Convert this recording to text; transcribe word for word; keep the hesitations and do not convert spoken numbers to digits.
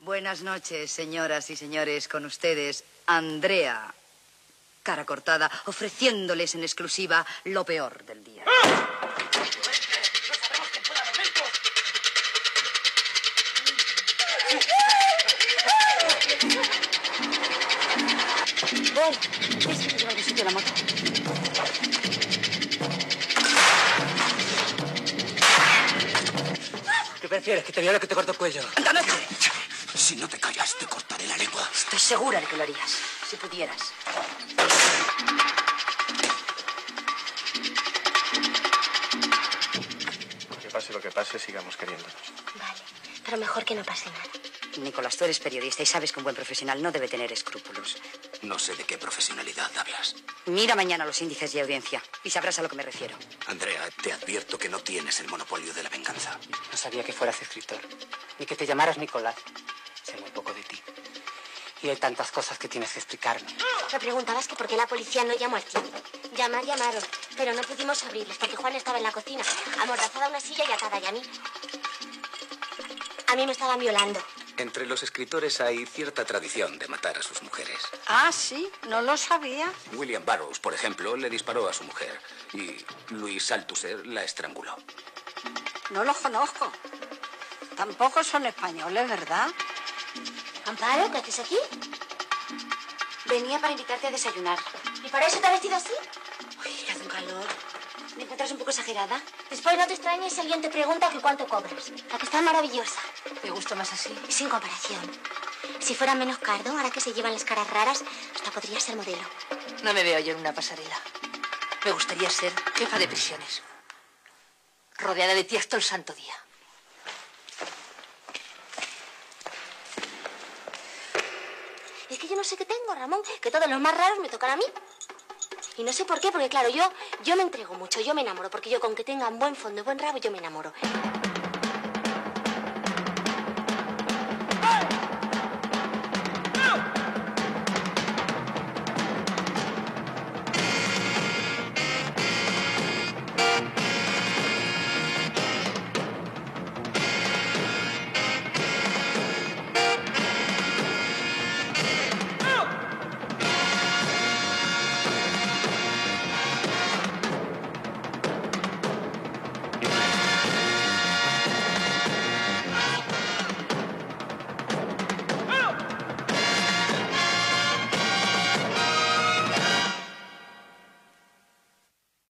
Buenas noches, señoras y señores. Con ustedes, Andrea, cara cortada, ofreciéndoles en exclusiva lo peor del día. ¡Ah! Ven, tienes que llevar a algún sitio la moto. ¿Qué prefieres? ¿Que te viole o que te corto el cuello? ¡Ándame! Si no te callas, te cortaré la lengua. Estoy segura de que lo harías, si pudieras. Que pase lo que pase, sigamos queriéndonos. Vale, pero mejor que no pase nada. Nicolás, tú eres periodista y sabes que un buen profesional no debe tener escrúpulos. No sé de qué profesionalidad hablas. Mira mañana los índices de audiencia y sabrás a lo que me refiero. Andrea, te advierto que no tienes el monopolio de la venganza. No sabía que fueras escritor, ni que te llamaras Nicolás. Sé muy poco de ti. Y hay tantas cosas que tienes que explicarme. Me preguntabas que por qué la policía no llamó al tío. Llamar, llamaron, pero no pudimos abrirles porque Juan estaba en la cocina, amordazada a una silla y atada, y a mí... A mí me estaban violando. Entre los escritores hay cierta tradición de matar a sus mujeres. Ah, sí, no lo sabía. William Burroughs, por ejemplo, le disparó a su mujer y Louis Althusser la estranguló. No los conozco. Tampoco son españoles, ¿verdad? Amparo, ¿qué haces aquí? Venía para invitarte a desayunar. ¿Y para eso te has vestido así? Uy, hace un calor. ¿Me encuentras un poco exagerada? Después no te extrañes si alguien te pregunta que cuánto cobras. La que está maravillosa. ¿Te gusta más así? Sin comparación. Si fuera menos cardo, ahora que se llevan las caras raras, hasta podría ser modelo. No me veo yo en una pasarela. Me gustaría ser jefa de prisiones. Rodeada de tías todo el santo día. Es que yo no sé qué tengo, Ramón, que todos los más raros me tocan a mí. Y no sé por qué, porque claro, yo, yo me entrego mucho, yo me enamoro, porque yo con que tenga un buen fondo y buen rabo, yo me enamoro.